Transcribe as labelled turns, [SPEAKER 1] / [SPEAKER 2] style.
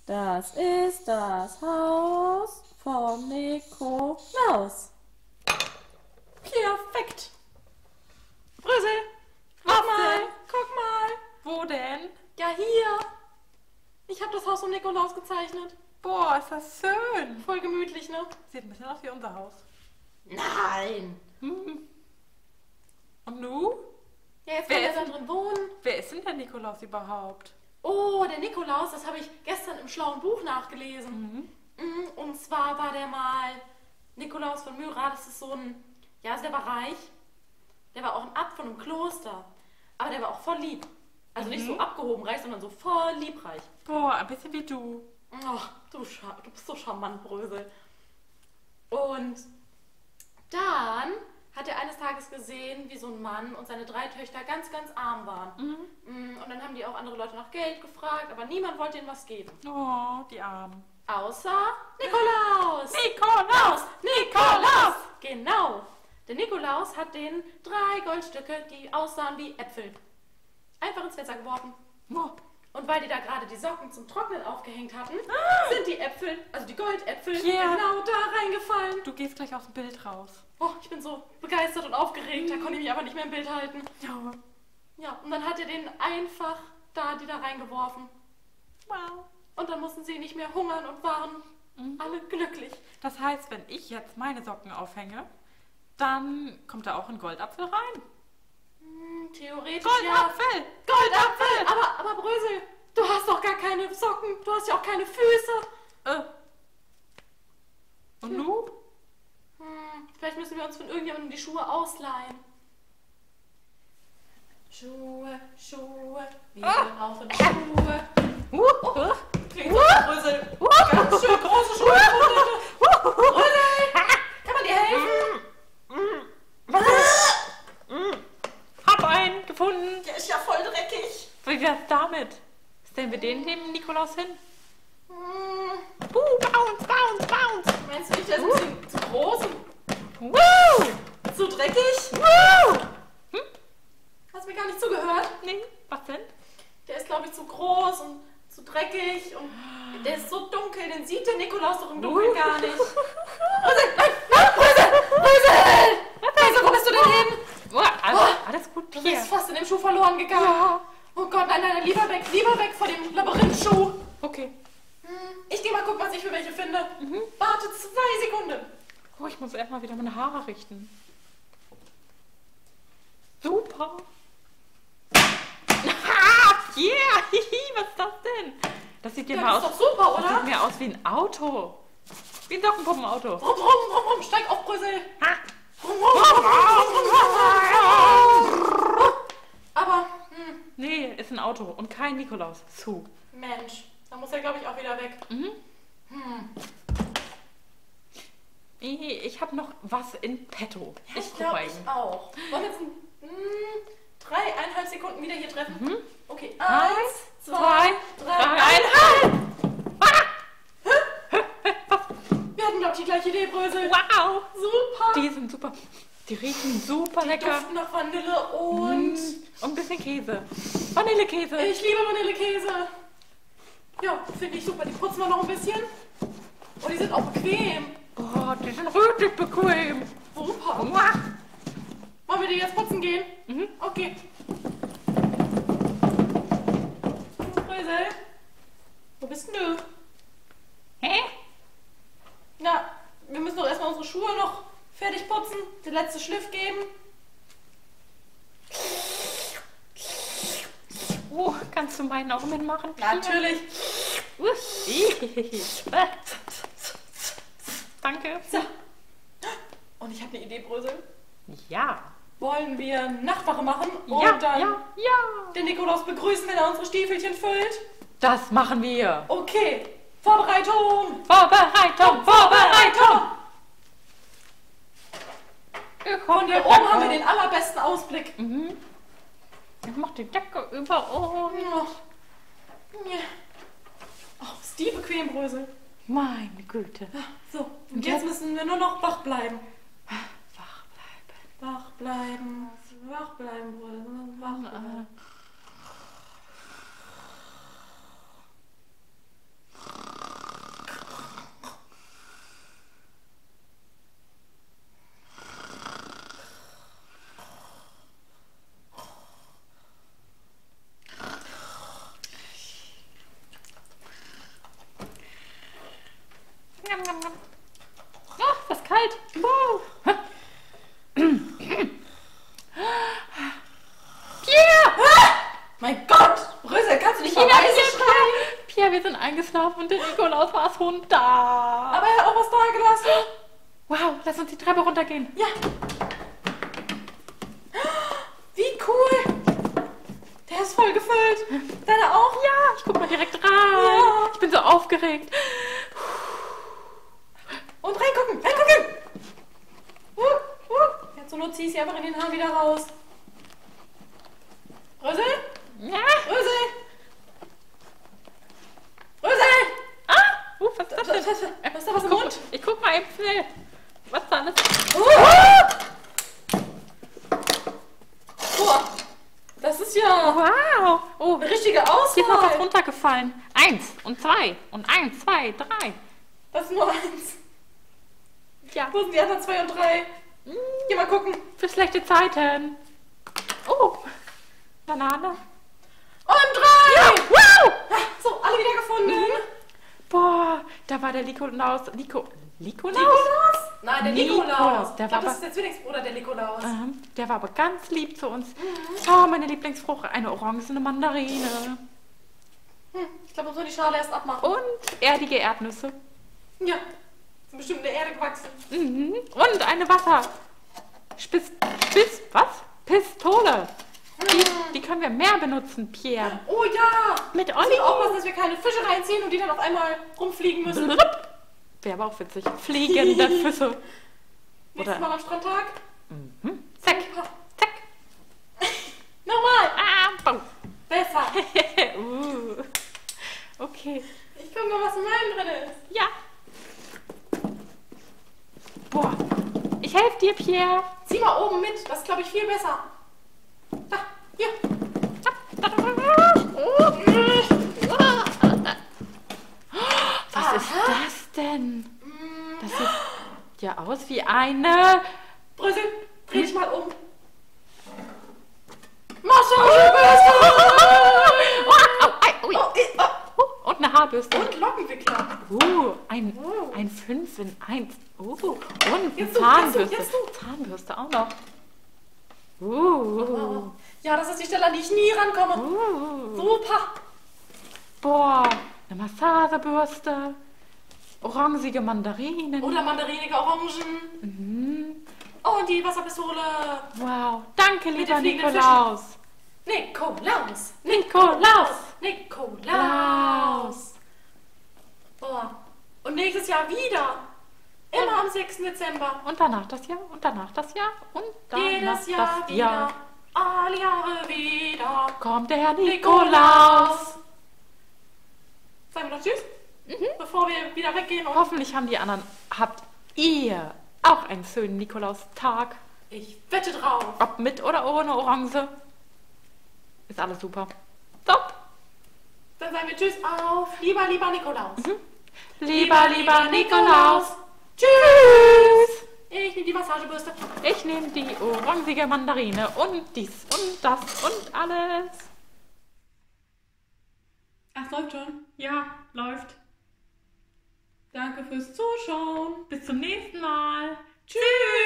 [SPEAKER 1] Das ist das Haus vom Nikolaus.
[SPEAKER 2] Perfekt.
[SPEAKER 1] Brösel,
[SPEAKER 2] Was
[SPEAKER 1] mal,
[SPEAKER 2] denn?
[SPEAKER 1] guck mal.
[SPEAKER 2] Wo denn?
[SPEAKER 1] Ja, hier. Ich habe das Haus vom Nikolaus gezeichnet.
[SPEAKER 2] Boah, ist das schön.
[SPEAKER 1] Voll gemütlich, ne?
[SPEAKER 2] Sieht ein bisschen aus wie unser Haus.
[SPEAKER 1] Nein.
[SPEAKER 2] Und nu?
[SPEAKER 1] Ja, jetzt
[SPEAKER 2] Wer
[SPEAKER 1] kann er
[SPEAKER 2] ist
[SPEAKER 1] da
[SPEAKER 2] denn-
[SPEAKER 1] drin wohnen.
[SPEAKER 2] Wer ist denn der Nikolaus überhaupt?
[SPEAKER 1] Oh, der Nikolaus, das habe ich gestern im schlauen Buch nachgelesen. Und zwar war der mal Nikolaus von Myra, das ist so ein, ja, also der war reich. Der war auch ein Abt von einem Kloster. Aber der war auch voll lieb. Also nicht so abgehoben reich, sondern so voll liebreich.
[SPEAKER 2] Boah, ein bisschen wie du.
[SPEAKER 1] Oh, du bist so charmant, Brösel. Und dann hat er eines Tages gesehen, wie so ein Mann und seine 3 Töchter ganz, ganz arm waren. Und dann haben die auch andere Leute nach Geld gefragt, aber niemand wollte ihnen was geben.
[SPEAKER 2] Oh, die Armen.
[SPEAKER 1] Außer Nikolaus!
[SPEAKER 2] Nikolaus! Nikolaus!
[SPEAKER 1] Genau! Der Nikolaus hat denen 3 Goldstücke, die aussahen wie Äpfel, einfach ins Fenster geworfen.
[SPEAKER 2] Oh,
[SPEAKER 1] Und weil die da gerade die Socken zum Trocknen aufgehängt hatten, sind die Äpfel, also die Goldäpfel,
[SPEAKER 2] Ja.
[SPEAKER 1] genau da reingefallen.
[SPEAKER 2] du gehst gleich aus dem Bild raus.
[SPEAKER 1] Oh, ich bin so begeistert und aufgeregt, da konnte ich mich aber nicht mehr im Bild halten.
[SPEAKER 2] Ja.
[SPEAKER 1] Ja, und dann hat er denen einfach die da reingeworfen.
[SPEAKER 2] Wow.
[SPEAKER 1] Und dann mussten sie nicht mehr hungern und waren alle glücklich.
[SPEAKER 2] Das heißt, wenn ich jetzt meine Socken aufhänge, dann kommt da auch ein Goldapfel rein.
[SPEAKER 1] Theoretisch
[SPEAKER 2] Goldapfel!
[SPEAKER 1] ja. Goldapfel! Aber Brösel, du hast doch gar keine Socken, du hast ja auch keine Füße.
[SPEAKER 2] Und nu?
[SPEAKER 1] Vielleicht müssen wir uns von irgendjemandem die Schuhe ausleihen. Schuhe, wir brauchen Schuhe. Klingt so, Brösel. Ganz schön große Schuhe. Brösel, kann man dir helfen?
[SPEAKER 2] Hab einen gefunden.
[SPEAKER 1] Der ist ja voll dreckig.
[SPEAKER 2] Wie wär's damit? Stellen wir den dem Nikolaus hin? Bounce, bounce, bounce.
[SPEAKER 1] Meinst du nicht, der ist ein bisschen zu groß und
[SPEAKER 2] Woo!
[SPEAKER 1] zu dreckig?
[SPEAKER 2] Woo!
[SPEAKER 1] Hast du mir gar nicht zugehört?
[SPEAKER 2] Nee, was denn?
[SPEAKER 1] Der ist, glaube ich, zu groß und zu dreckig und der ist so dunkel, den sieht der Nikolaus doch im Dunkeln gar nicht. Brösel, nein, Brösel! Brösel, wo bist du denn hin?
[SPEAKER 2] Alles gut
[SPEAKER 1] Du
[SPEAKER 2] hier.
[SPEAKER 1] bist fast in dem Schuh verloren gegangen.
[SPEAKER 2] Ja.
[SPEAKER 1] Oh Gott, nein, lieber weg vor dem Labyrinthschuh.
[SPEAKER 2] Okay.
[SPEAKER 1] Ich geh mal gucken, was ich für welche finde. Warte 2 Sekunden.
[SPEAKER 2] Oh, ich muss erstmal wieder meine Haare richten. Super. Yeah, was ist das denn? Das sieht ja
[SPEAKER 1] Ja,
[SPEAKER 2] mal
[SPEAKER 1] das
[SPEAKER 2] aus.
[SPEAKER 1] ist doch super,
[SPEAKER 2] Das
[SPEAKER 1] oder?
[SPEAKER 2] sieht mir aus wie ein Auto. Wie ein Sockenpuppenauto.
[SPEAKER 1] Rum, steig auf, Brösel.
[SPEAKER 2] Ha.
[SPEAKER 1] Aber,
[SPEAKER 2] Nee, ist ein Auto und kein Nikolauszug.
[SPEAKER 1] Mensch, da muss er, glaube ich, auch wieder weg.
[SPEAKER 2] Ich habe noch was in petto.
[SPEAKER 1] Ich
[SPEAKER 2] guck
[SPEAKER 1] glaube,
[SPEAKER 2] mal
[SPEAKER 1] ich
[SPEAKER 2] eben.
[SPEAKER 1] auch. Wollen wir jetzt 3,5 Sekunden wieder hier treffen? Okay, 1, 2, 3,
[SPEAKER 2] 1,5.
[SPEAKER 1] Wir hatten, glaube ich, die gleiche Idee, Brösel.
[SPEAKER 2] Wow.
[SPEAKER 1] Super.
[SPEAKER 2] Die sind super. Die riechen super
[SPEAKER 1] Die
[SPEAKER 2] lecker.
[SPEAKER 1] duften nach Vanille und
[SPEAKER 2] Und ein bisschen Käse. Vanillekäse.
[SPEAKER 1] ich liebe Vanillekäse. Ja, finde ich super. Die putzen wir noch ein bisschen. Und die sind auch bequem.
[SPEAKER 2] Oh, die sind richtig bequem.
[SPEAKER 1] Super.
[SPEAKER 2] Mua.
[SPEAKER 1] Wollen wir die jetzt putzen gehen? Okay. Brösel, wo bist denn du?
[SPEAKER 2] Hä?
[SPEAKER 1] Na, wir müssen doch erstmal unsere Schuhe noch fertig putzen, den letzten Schliff geben.
[SPEAKER 2] Oh, kannst du meinen auch mitmachen?
[SPEAKER 1] Natürlich.
[SPEAKER 2] Danke.
[SPEAKER 1] So. Und ich habe eine Idee, Brösel.
[SPEAKER 2] Ja.
[SPEAKER 1] Wollen wir Nachtwache machen und
[SPEAKER 2] Ja,
[SPEAKER 1] dann
[SPEAKER 2] ja.
[SPEAKER 1] den Nikolaus begrüßen, wenn er unsere Stiefelchen füllt?
[SPEAKER 2] Das machen wir.
[SPEAKER 1] Okay. Vorbereitung.
[SPEAKER 2] Vorbereitung.
[SPEAKER 1] Von hier oben haben wir den allerbesten Ausblick.
[SPEAKER 2] Ich mach die Decke über uns.
[SPEAKER 1] Oh, ist die bequem, Brösel.
[SPEAKER 2] Meine Güte.
[SPEAKER 1] So, und jetzt müssen wir nur noch wach bleiben.
[SPEAKER 2] Wach bleiben.
[SPEAKER 1] Wach bleiben, Brösel. Wach bleiben.
[SPEAKER 2] bald. Wow. Pierre!
[SPEAKER 1] Mein Gott! Brösel, kannst du nicht mal leise schreien?
[SPEAKER 2] Pierre, wir sind eingeschlafen und der Nikolaus war schon da.
[SPEAKER 1] Aber er hat auch was da gelassen.
[SPEAKER 2] Wow, lass uns die Treppe runtergehen.
[SPEAKER 1] Ja. Wie cool. Der ist voll gefüllt. Deine auch?
[SPEAKER 2] Ja, ich guck mal direkt rein.
[SPEAKER 1] Ja.
[SPEAKER 2] Ich bin so aufgeregt.
[SPEAKER 1] Und reingucken. Jetzt zur Not zieh ich sie einfach in den Haaren wieder raus. Brösel?
[SPEAKER 2] Ja.
[SPEAKER 1] Brösel!
[SPEAKER 2] Was ist das denn?
[SPEAKER 1] Was ist da was im Mund?
[SPEAKER 2] Ich guck mal eben schnell. Was da alles?
[SPEAKER 1] Boah, das ist ja
[SPEAKER 2] Wow. Oh,
[SPEAKER 1] eine richtige
[SPEAKER 2] hier ist noch was
[SPEAKER 1] Auswahl.
[SPEAKER 2] runtergefallen. 1 und 2 und 1, 2, 3.
[SPEAKER 1] Das ist nur eins.
[SPEAKER 2] Ja,
[SPEAKER 1] Wo sind die anderen 2 und 3? Geh mal gucken.
[SPEAKER 2] für schlechte Zeiten. Oh, Banane.
[SPEAKER 1] Und 3!
[SPEAKER 2] Ja, wow.
[SPEAKER 1] So, alle wieder gefunden.
[SPEAKER 2] Boah, da war der Nikolaus. Nikolaus?
[SPEAKER 1] Nikolaus? Nein, der Nikolaus.
[SPEAKER 2] Nikolaus, der
[SPEAKER 1] Ich glaube,
[SPEAKER 2] war
[SPEAKER 1] das ist der Zwillingsbruder, der Nikolaus.
[SPEAKER 2] Der war aber ganz lieb zu uns. Oh, meine Lieblingsfrucht, eine orangene Mandarine.
[SPEAKER 1] Ich glaube, muss man die Schale erst abmachen.
[SPEAKER 2] Und erdige Erdnüsse.
[SPEAKER 1] Ja, sind bestimmt in der Erde gewachsen.
[SPEAKER 2] Und eine Pistole. Die können wir mehr benutzen, Pierre.
[SPEAKER 1] Oh ja!
[SPEAKER 2] Mit
[SPEAKER 1] Wir
[SPEAKER 2] Olli.
[SPEAKER 1] müssen aufpassen, dass wir keine Fische reinziehen und die dann auf einmal rumfliegen müssen.
[SPEAKER 2] Wäre aber auch witzig. Fliegende Füße.
[SPEAKER 1] Nächstes Mal am Strandtag.
[SPEAKER 2] Zack, zack.
[SPEAKER 1] Nochmal!
[SPEAKER 2] Bau.
[SPEAKER 1] Besser.
[SPEAKER 2] Okay.
[SPEAKER 1] Ich guck mal, was in meinem drin ist.
[SPEAKER 2] Ja. Boah. Ich helfe dir, Pierre.
[SPEAKER 1] Zieh mal oben mit. Das ist, glaube ich, viel besser. Da, hier.
[SPEAKER 2] Was ist das denn? Das sieht ja aus wie eine...
[SPEAKER 1] Brösel, dreh dich mal um. Massagebürste!
[SPEAKER 2] Und eine Haarbürste.
[SPEAKER 1] Und Lockenwickler.
[SPEAKER 2] Ein 5 in 1. Und eine
[SPEAKER 1] Jetzt du,
[SPEAKER 2] Zahnbürste.
[SPEAKER 1] jetzt du.
[SPEAKER 2] Zahnbürste auch noch.
[SPEAKER 1] Ja, das ist die Stelle, an die ich nie rankomme. Super.
[SPEAKER 2] Boah, eine Massagebürste. Orangige Mandarinen.
[SPEAKER 1] Oder mandarinige Orangen. Oh, und die Wasserpistole.
[SPEAKER 2] Wow, danke,
[SPEAKER 1] Mit
[SPEAKER 2] lieber
[SPEAKER 1] den fliegenden
[SPEAKER 2] Nikolaus.
[SPEAKER 1] Nikolaus.
[SPEAKER 2] Nikolaus.
[SPEAKER 1] Nikolaus. Boah. Und nächstes Jahr wieder. Immer am 6. Dezember.
[SPEAKER 2] Und danach das Jahr, und danach das Jahr, und danach
[SPEAKER 1] Jedes Jahr
[SPEAKER 2] das
[SPEAKER 1] wieder.
[SPEAKER 2] Jahr.
[SPEAKER 1] Alle Jahre wieder.
[SPEAKER 2] Kommt der Nikolaus.
[SPEAKER 1] Nikolaus. Sagen wir noch Tschüss, bevor wir wieder weggehen. Und
[SPEAKER 2] Hoffentlich habt ihr auch einen schönen Nikolaustag.
[SPEAKER 1] ich wette drauf.
[SPEAKER 2] Ob mit oder ohne Orange. Ist alles super. Top.
[SPEAKER 1] Dann sagen wir Tschüss auf lieber Nikolaus.
[SPEAKER 2] Lieber Nikolaus.
[SPEAKER 1] Tschüss. Ich nehme die Massagebürste.
[SPEAKER 2] Ich nehme die orangige Mandarine und dies und das und alles.
[SPEAKER 1] Ach, läuft schon.
[SPEAKER 2] Ja, läuft.
[SPEAKER 1] Danke fürs Zuschauen.
[SPEAKER 2] Bis zum nächsten Mal.
[SPEAKER 1] Tschüss.